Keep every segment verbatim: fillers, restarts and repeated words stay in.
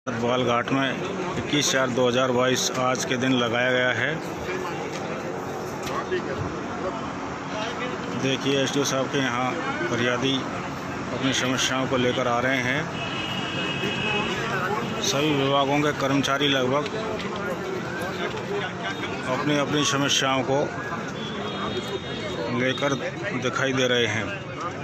बाल घाट में इक्कीस चार दो हज़ार बाईस आज के दिन लगाया गया है। देखिए एस डी ओ साहब के यहाँ फरियादी अपनी समस्याओं को लेकर आ रहे हैं। सभी विभागों के कर्मचारी लगभग अपनी अपनी समस्याओं को लेकर दिखाई दे रहे हैं।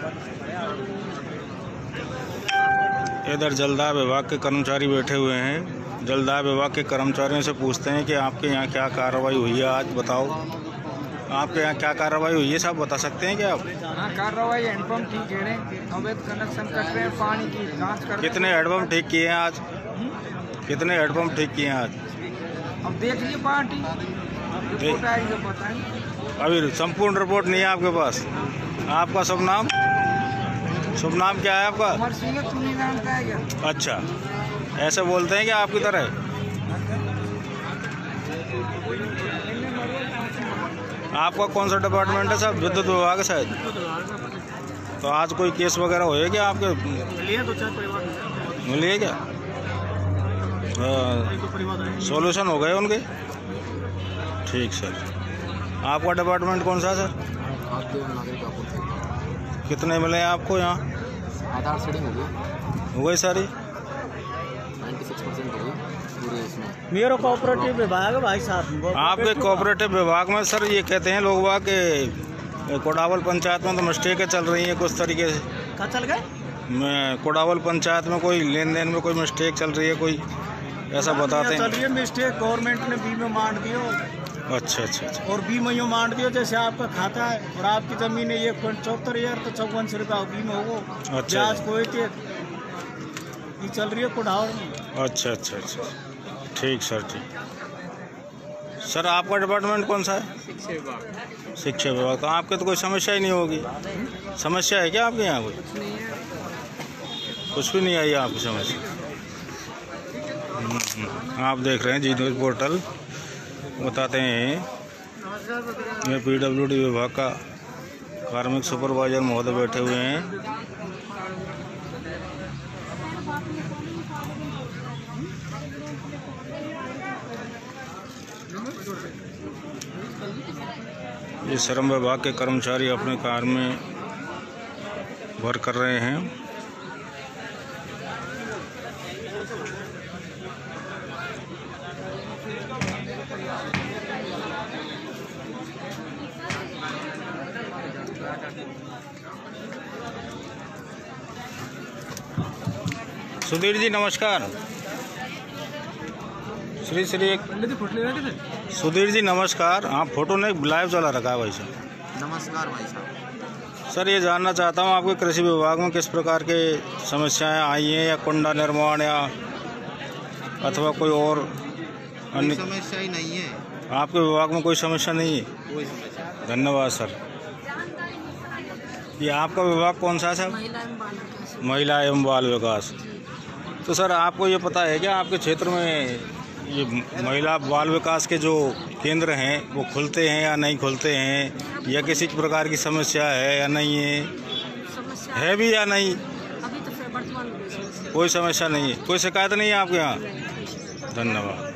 इधर जलदाय विभाग के कर्मचारी बैठे हुए हैं। जलदाय विभाग के कर्मचारियों से पूछते हैं कि आपके यहाँ क्या कार्रवाई हुई है, आज बताओ आपके यहाँ क्या कार्रवाई हुई है, साहब बता सकते हैं क्या आप? हाँ, कार्रवाई हैंडपम्प ठीक है, अवैध कनेक्शन कट रहे हैं, पानी की जांच कर रहे हैं। कितने हैंडपम्प ठीक किए हैं आज? कितने हैंडपम्प ठीक किए हैं आज? अब देख लीजिए पार्टी रिपोर्ट आएगी तो बताएंगे। अभी संपूर्ण रिपोर्ट नहीं है आपके पास। आपका शुभ नाम शुभ नाम क्या है आपका? उमर सिंह तुमने जानता है क्या? अच्छा, ऐसे बोलते हैं कि आपकी तरह? आपका कौन सा डिपार्टमेंट है साहब? विद्युत विभाग है शायद। तो आज कोई केस वगैरह हुए क्या आपके? मिली क्या? सॉल्यूशन हो गए उनके? ठीक सर। आपका डिपार्टमेंट कौन सा है सर? कितने मिले हैं आपको यहाँ? आधार सेटिंग हो गई हो गई सारी? छियानवे परसेंट हो गई पूरे इसमें। मेरा कोऑपरेटिव विभाग है भाई साहब। आपके कोऑपरेटिव विभाग में सर ये कहते हैं लोग बाग के कोडावल पंचायत में तो मिस्टेकें चल रही हैं कुछ तरीके से। कहाँ चल गए? मैं कोडावल पंचायत में कोई लेन देन में कोई मिस्टेक चल रही है, कोई ऐसा बताते हैं। चल रही है मिस्टेक, गवर्नमेंट ने बीमे मांग दियो। अच्छा अच्छा अच्छा। और बीमा यूँ मांग दियो जैसे आपका खाता है और आपकी जमीन है एक पॉइंट चौहत्तर हजार तो चौवन सौ रुपया बीमा हो। अच्छा। ब्याज कोई थे ये चल रही है कोडावल में। अच्छा अच्छा अच्छा, ठीक सर ठीक। सर आपका डिपार्टमेंट कौन सा है? शिक्षा विभाग। शिक्षा विभाग। तो आपके तो कोई समस्या ही नहीं होगी। समस्या है क्या आपके यहाँ कोई? कुछ भी नहीं आई आपकी समस्या? आप देख रहे हैं जी न्यूज़ पोर्टल। बताते हैं ये पी डब्ल्यू डी विभाग का कार्मिक सुपरवाइजर महोदय बैठे हुए हैं। ये श्रम विभाग के कर्मचारी अपने कार्य में वर्क कर रहे हैं। सुधीर जी नमस्कार। श्री श्री एक सुधीर जी नमस्कार। हाँ, फोटो ने लाइव चला रखा है भाई साहब। नमस्कार भाई साहब। सर ये जानना चाहता हूँ आपके कृषि विभाग में किस प्रकार के समस्याएं आई हैं, या कुंडा निर्माण या अथवा कोई और अन्य समस्या ही नहीं है। आपके विभाग में कोई समस्या नहीं है? कोई समस्या। धन्यवाद सर। ये आपका विभाग कौन सा है सर? महिला एवं बाल विकास। तो सर आपको ये पता है क्या आपके क्षेत्र में ये महिला बाल विकास के जो केंद्र हैं वो खुलते हैं या नहीं खुलते हैं, या किसी प्रकार की समस्या है या नहीं है? समस्या है भी या नहीं? अभी तो फिर वर्तमान में समस्या कोई समस्या नहीं है, कोई शिकायत नहीं है आपके यहाँ? धन्यवाद।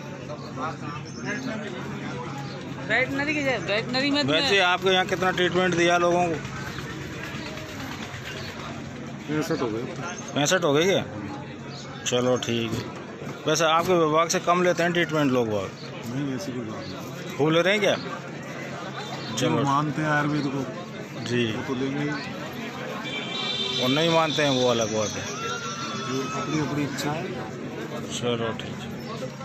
वेटनरी की वेटनरी में वैसे आपके यहाँ कितना ट्रीटमेंट दिया लोगों को? पैंसठ हो गए। पैंसठ हो गई है? चलो ठीक है। वैसे आपके विभाग से कम लेते हैं ट्रीटमेंट लोग बाग? नहीं, ऐसी कोई बात नहीं। खूब ले रहे हैं क्या? जो चलो मानते हैं आयुर्वेद को जी, वो तो लेंगे ही। और नहीं मानते हैं वो अलग बात है। जो अपनी अपनी इच्छा है। चलो ठीक है।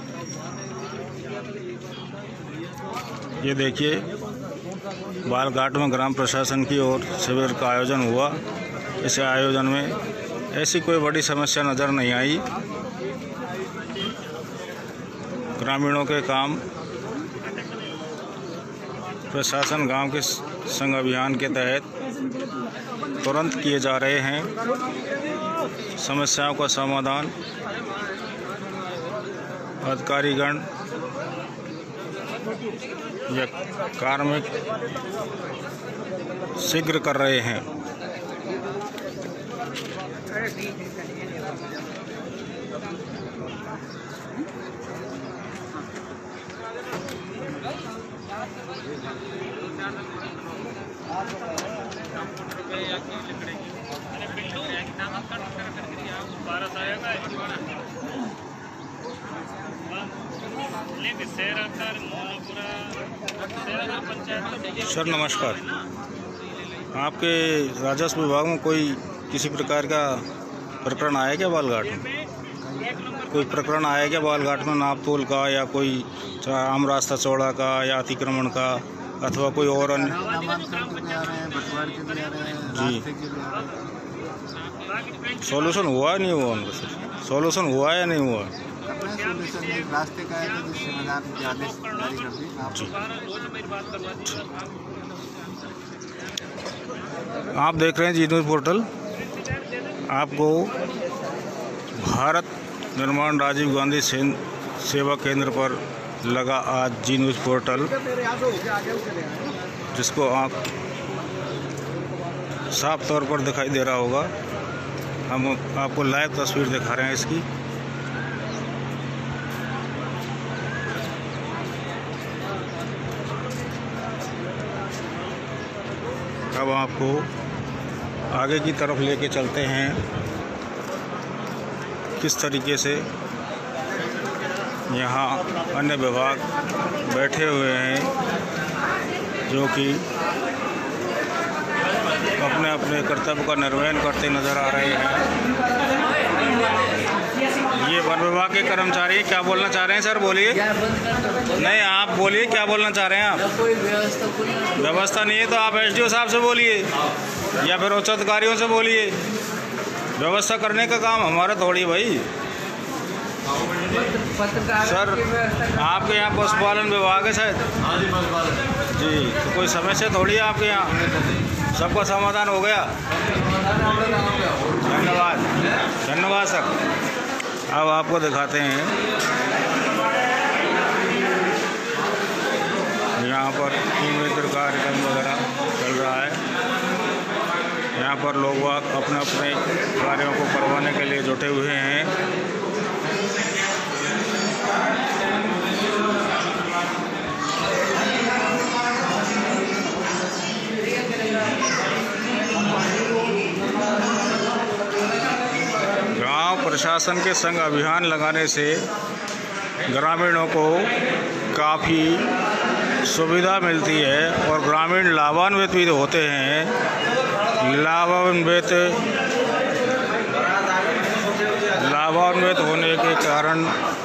ये देखिए बाल घाट में ग्राम प्रशासन की ओर शिविर का आयोजन हुआ। इस आयोजन में ऐसी कोई बड़ी समस्या नज़र नहीं आई। ग्रामीणों के काम प्रशासन गांव के संग अभियान के तहत तुरंत किए जा रहे हैं। समस्याओं का समाधान अधिकारीगण या कार्मिक शीघ्र कर रहे हैं। सर नमस्कार, आपके राजस्व विभाग में कोई किसी प्रकार का प्रकरण आया क्या बालघाट में? कोई प्रकरण आया क्या बालघाट में नाप तोल का, या कोई आम रास्ता चौड़ा का, या अतिक्रमण का, अथवा कोई और अन्य? जी, सॉल्यूशन हुआ है नहीं हुआ उनका? सर सॉल्यूशन हुआ है या नहीं हुआ? रास्ते का है तो जिम्मेदार आदेश जारी कर दी आप। आप देख रहे हैं जी न्यूज़ पोर्टल। आपको भारत निर्माण राजीव गांधी सेवा केंद्र पर लगा आज जी न्यूज़ पोर्टल, जिसको आप साफ तौर पर दिखाई दे रहा होगा। हम आपको लाइव तस्वीर दिखा रहे हैं इसकी। अब आपको आगे की तरफ लेके चलते हैं किस तरीके से यहाँ अन्य विभाग बैठे हुए हैं, जो कि अपने अपने कर्तव्य का निर्वहन करते नज़र आ रहे हैं। ये वन विभाग के कर्मचारी क्या बोलना चाह रहे हैं? सर बोलिए। नहीं, आप बोलिए, क्या बोलना चाह रहे हैं आप? व्यवस्था नहीं है तो आप एसडीओ साहब से बोलिए या फिर उच्च अधिकारियों से बोलिए। व्यवस्था करने का काम हमारा थोड़ी भाई। सर आपके यहाँ पशुपालन विभाग है शायद? जी, तो कोई समस्या थोड़ी है आपके यहाँ? सबका समाधान हो गया? धन्यवाद, धन्यवाद सर। अब आपको दिखाते हैं यहाँ पर मित्र कार्यक्रम वगैरह चल रहा है। यहाँ पर लोग अपने अपने कार्यों को करवाने के लिए जुटे हुए हैं। गांव प्रशासन के संग अभियान लगाने से ग्रामीणों को काफ़ी सुविधा मिलती है और ग्रामीण लाभान्वित भी होते हैं। लाभान्वित लाभान्वित होने के कारण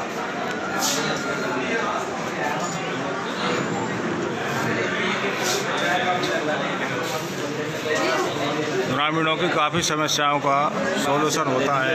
ग्रामीणों की काफ़ी समस्याओं का सॉल्यूशन होता है।